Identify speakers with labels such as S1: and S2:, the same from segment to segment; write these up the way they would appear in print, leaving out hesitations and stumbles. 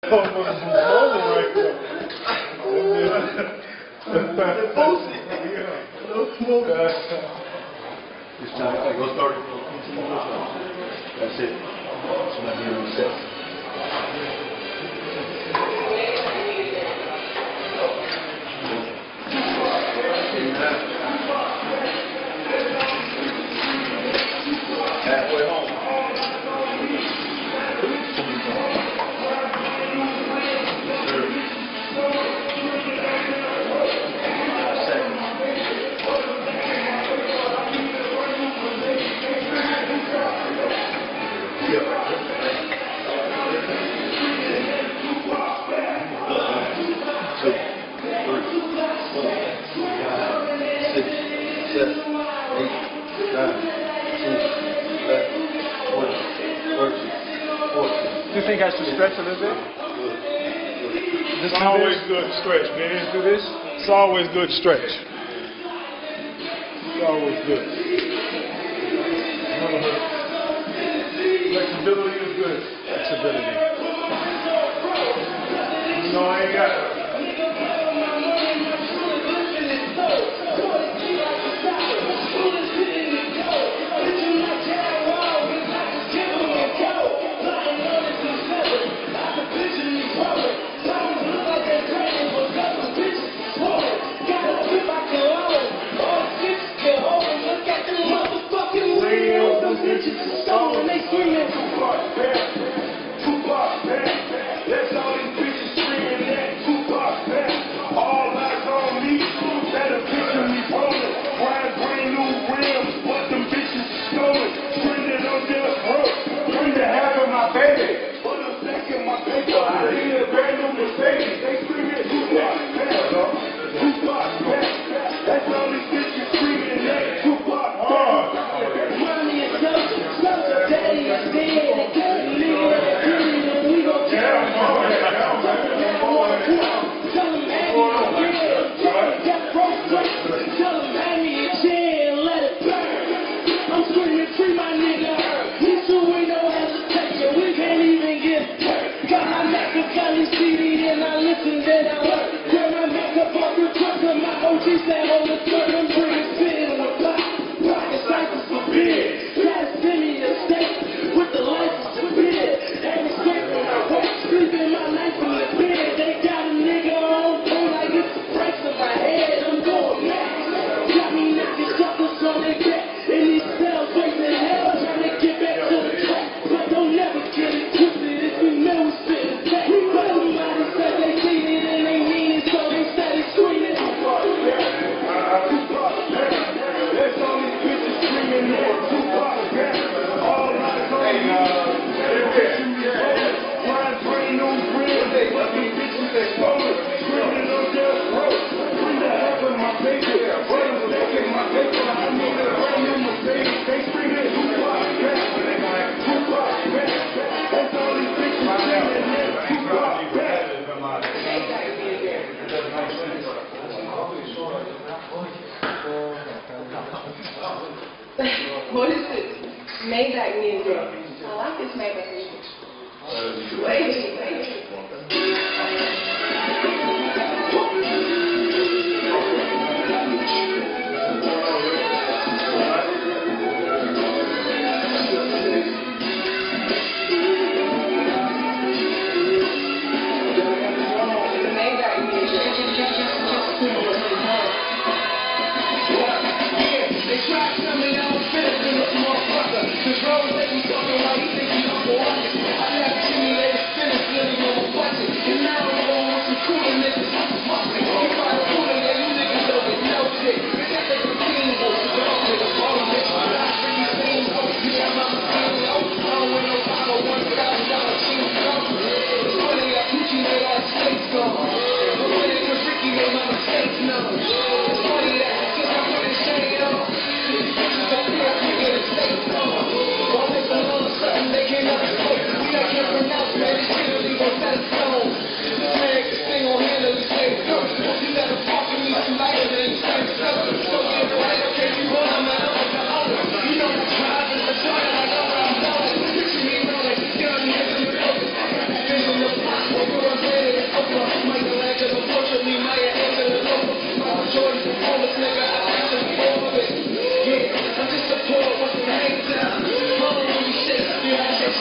S1: This time, go start. That's it. It's not even set. Halfway home.
S2: Do you think I should stretch a little bit?
S3: It's always good to stretch, man.
S2: Do this?
S3: It's always good to stretch. It's always good. Flexibility is good.
S2: Flexibility.
S3: No, I ain't got it.
S4: What is it? Maybach music. I like this Maybach music. Wait.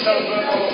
S3: Shout out to